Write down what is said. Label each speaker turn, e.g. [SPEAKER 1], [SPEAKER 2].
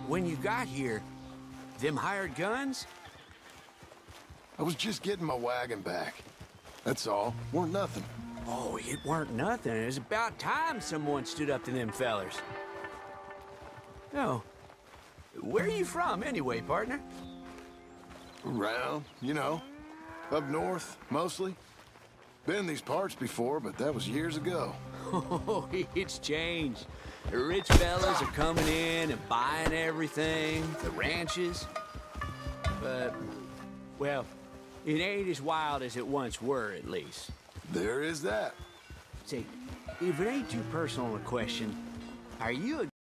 [SPEAKER 1] when you got here, them hired guns?
[SPEAKER 2] I was just getting my wagon back. That's all. Weren't nothing.
[SPEAKER 1] Oh, it weren't nothing. It was about time someone stood up to them fellers. Oh, where are you from anyway, partner?
[SPEAKER 2] Around, you know. Up north, mostly. Been in these parts before, but that was years ago.
[SPEAKER 1] Oh, it's changed. The rich fellas are coming in and buying everything, the ranches. But, well, it ain't as wild as it once were, at least.
[SPEAKER 2] There is that.
[SPEAKER 1] Say, if it ain't too personal a question, are you a